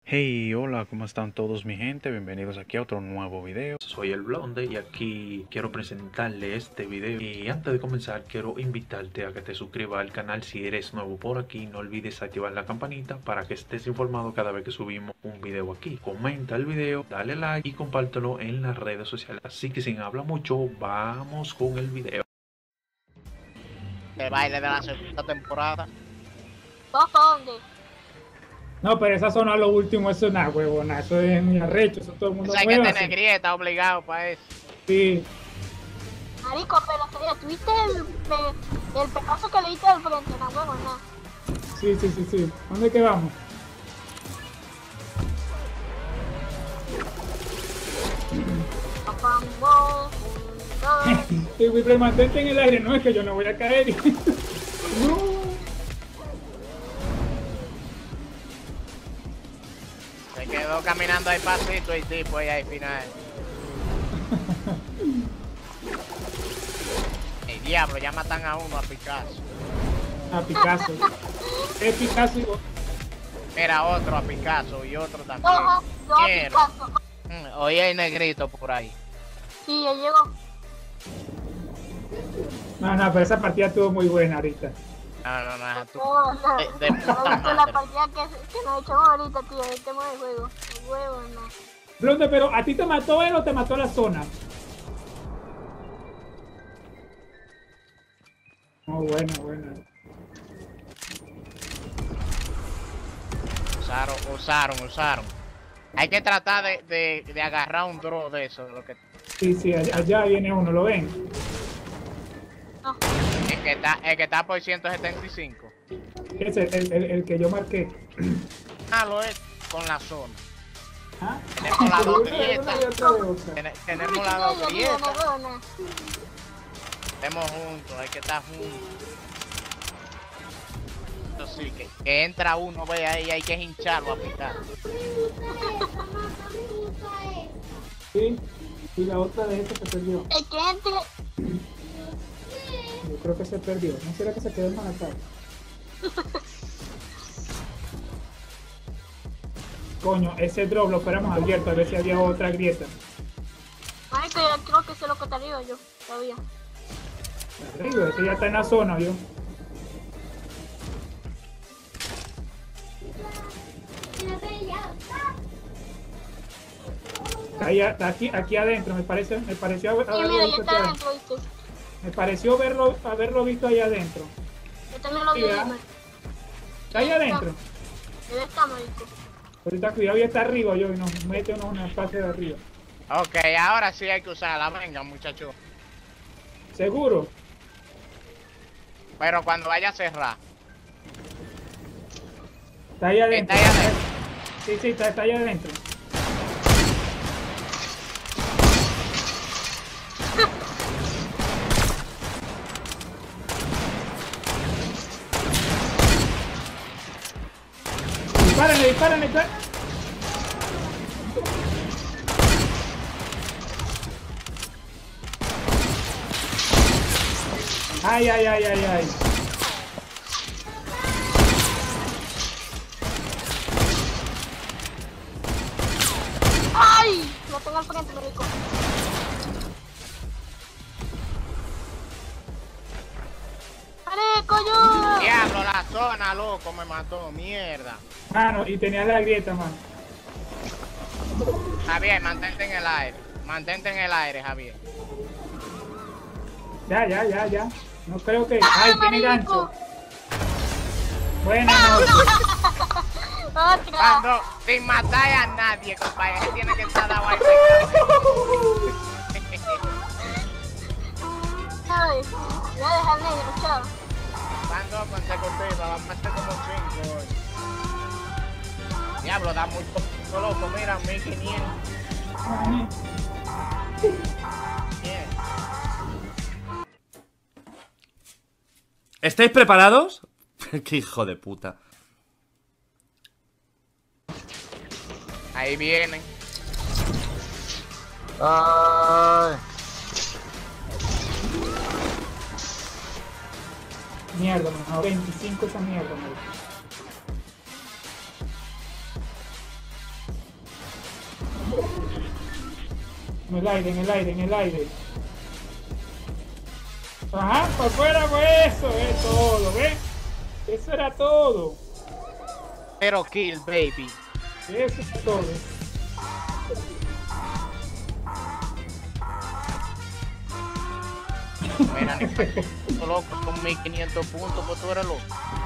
Hey, hola, ¿cómo están todos mi gente? Bienvenidos aquí a otro nuevo video. Soy el Blonde y aquí quiero presentarle este video. Y antes de comenzar quiero invitarte a que te suscribas al canal si eres nuevo por aquí. No olvides activar la campanita para que estés informado cada vez que subimos un video aquí. Comenta el video, dale like y compártelo en las redes sociales. Así que sin hablar mucho, vamos con el video. El baile de la segunda temporada. ¿Vos dónde? No, pero esa zona lo último, eso es una huevona, eso es muy arrecho, eso todo el mundo Eso hay que mueve tener así. grieta obligado para eso. Sí, Marico, pero sería, ¿tuviste el pedazo que le diste al frente? No, huevona. sí. ¿Dónde que vamos? Vamos, Sí, pero mantente en el aire, no es que yo no voy a caer. No. Se quedó caminando ahí pasito y tipo ahí al final. El diablo, ya matan a uno a Picasso. A Picasso. Es Picasso y vos. Mira otro a Picasso y otro también. yo Quiero. Picasso. Oye hay negrito por ahí. Sí, ya llegó. No, pero esa partida estuvo muy buena ahorita. No, tú. No, no. De puta La madre. partida que nos echamos ahorita, tío, el tema del juego. El huevo, no. Blonde, pero ¿a ti te mató él o te mató la zona? Oh, bueno. Usaron. Hay que tratar de agarrar un draw de eso. Lo que, Sí, allá viene uno, ¿lo ven? No. el que está por 175. Es el que yo marqué. Lo es con la zona. ¿Ah? Tenemos las dos Una grietas. y otra de otra. Tenemos las dos grietas. Huevona. Estemos juntos, hay que estar juntos. Eso sí, que entra uno, ve ahí, hay que hincharlo a picar. Sí, y la otra de esta se perdió. El que entre. Yo creo que se perdió. ¿No será que se quedó en Manhattan? Coño, ese drop lo fuéramos abierto a ver si había otra grieta. Marico, yo creo que sé lo que te digo yo, todavía. Arriba, ese ya está en la zona, ¿vio? Está aquí adentro, me pareció Sí, haberlo mira, ya visto está aquí adentro, ¿viste? Me pareció haberlo visto ahí adentro. Yo también lo vi. Sí, ¿verdad? Está ahí adentro. Debe estar, marico. Ahorita cuidado, ya está arriba, yo, y nos mete una fase de arriba. Ok, ahora sí hay que usarla, venga muchachos. ¿Seguro? Pero cuando vaya a cerrar. Está ahí adentro. Está ahí adentro. Sí, está ahí adentro. Dispárenle. Ay. ¡Ay! Lo tengo al frente, marico. ¡Marico, ayuda! Diablo, la zona, loco, me mató, mierda. Mano, y tenía la grieta, mano. Javier, mantente en el aire. Mantente en el aire, Javier. Ya. No creo que... ¡Ay, tiene gancho! Buena noche. ¡Otra! Cuando sin matar a nadie, compadre, tiene que estar dado ahí. ¿Sabes? Voy a dejar negro, chao. Van dos consecutivas, van a meter como 5 hoy. Diablo, da muy poquito, loco, mira, 1500. Bien. ¿Estáis preparados? Qué hijo de puta. Ahí vienen. Ay, Mierda, mano. 25 esa mierda, marico. En el aire, en el aire, en el aire. Ajá, para afuera, pues eso es todo, ¿ves? Eso era todo. Pero kill, baby. Eso es todo. Mira, ni loco, con 1500 puntos, pues tú eres loco.